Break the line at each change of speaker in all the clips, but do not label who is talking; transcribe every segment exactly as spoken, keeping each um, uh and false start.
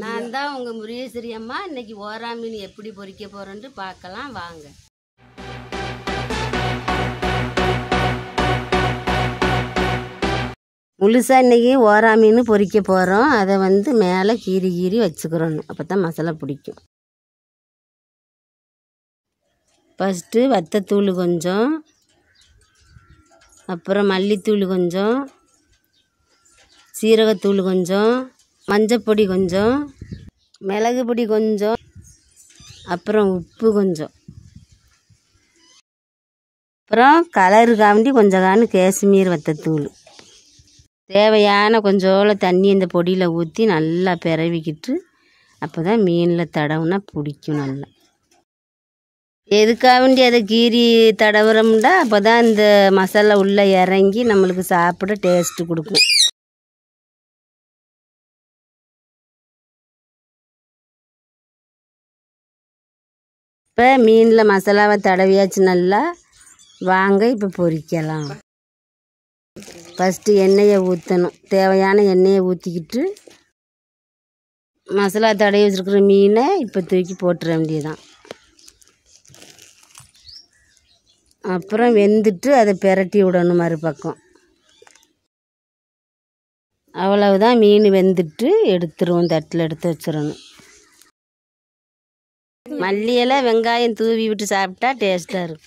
நான் தான் உங்கள் முருகேஸ்வரி அம்மா. இன்னைக்கு ஓரா மீன் எப்படி பொரிக்க போகிறோன்ட்டு பார்க்கலாம் வாங்க. முழுசாக இன்றைக்கி ஓரா மீன் பொரிக்க போகிறோம். அதை வந்து மேலே கீறி கீறி வச்சுக்கிறோம், அப்போ தான் மசாலா பிடிக்கும். ஃபஸ்ட்டு வத்தத்தூள் கொஞ்சம், அப்புறம் மல்லித்தூள் கொஞ்சம், சீரகத்தூள் கொஞ்சம், மஞ்சப்பொடி கொஞ்சம், மிளகு பொடி கொஞ்சம், அப்புறம் உப்பு கொஞ்சம், அப்புறம் கலருக்காண்டி கொஞ்சம் காணு காஷ்மீர் வத்தத்தூள். தேவையான கொஞ்சோள தண்ணி இந்த பொடியில் ஊற்றி நல்லா பிறவிக்கிட்டு அப்போ தான் மீனில் தடவுனா பிடிக்கும் நல்லா. எதுக்காக வேண்டி அதை கீரி தடவுறோம்டா அப்போ தான் இந்த மசாலா உள்ளே இறங்கி நம்மளுக்கு சாப்பிட டேஸ்ட்டு கொடுக்கும். இப்போ மீனில் மசாலாவை தடவியாச்சு நல்லா. வாங்க இப்போ பொரிக்கலாம். ஃபஸ்ட்டு எண்ணெயை ஊற்றணும். தேவையான எண்ணெயை ஊற்றிக்கிட்டு மசாலா தடவி வச்சுருக்கிற மீனை இப்போ தூக்கி போட்டுற வேண்டியதான். அப்புறம் வெந்துட்டு அதை பிரட்டி விடணும் மறுபக்கம். அவ்வளவுதான், மீன் வெந்துட்டு எடுத்துருவோம். தட்டில் எடுத்து வச்சிடணும். மல்லி இலை வெங்காயம் தூவி விட்டு சாப்பிட்டா டேஸ்ட்டாக இருக்கும்.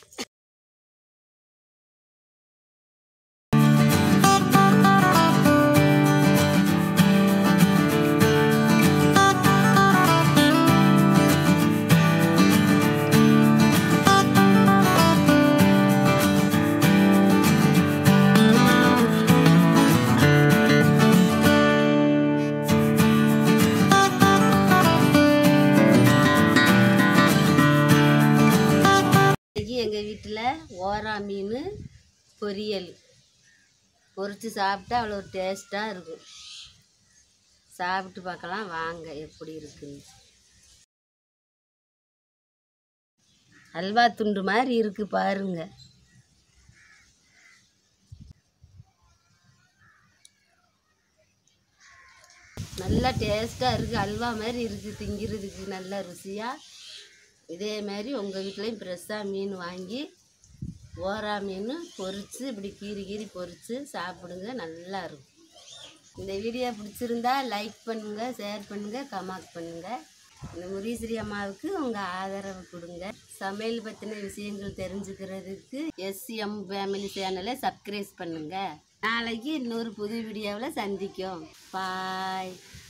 எங்கள் வீட்டில் ஓரா மீன் பொரியல் பொரித்து சாப்பிட்டா அவ்வளோ ஒரு டேஸ்ட்டாக இருக்கும். சாப்பிட்டு பார்க்கலாம் வாங்க எப்படி இருக்குன்னு. அல்வா துண்டு மாதிரி இருக்குது பாருங்க. நல்லா டேஸ்ட்டாக இருக்குது. அல்வா மாதிரி இருக்குது, திங்கிறதுக்கு நல்லா ருசியாக. இதே மாதிரி உங்கள் வீட்லேயும் ஃப்ரெஷ்ஷாக மீன் வாங்கி ஓரா மீன் பொரித்து இப்படி கீறி கீறி பொரித்து சாப்பிடுங்க, நல்லா இருக்கும். இந்த வீடியோ பிடிச்சிருந்தா லைக் பண்ணுங்கள், ஷேர் பண்ணுங்கள், கமெண்ட் பண்ணுங்கள். இந்த முருகேஸ்வரி அம்மாவுக்கு உங்கள் ஆதரவு கொடுங்க. சமையல் பற்றின விஷயங்கள் தெரிஞ்சுக்கிறதுக்கு எஸ்எம் ஃபேமிலி சேனலை சப்ஸ்கிரைப் பண்ணுங்கள். நாளைக்கு இன்னொரு புது வீடியோவில் சந்திக்கும். பாய்.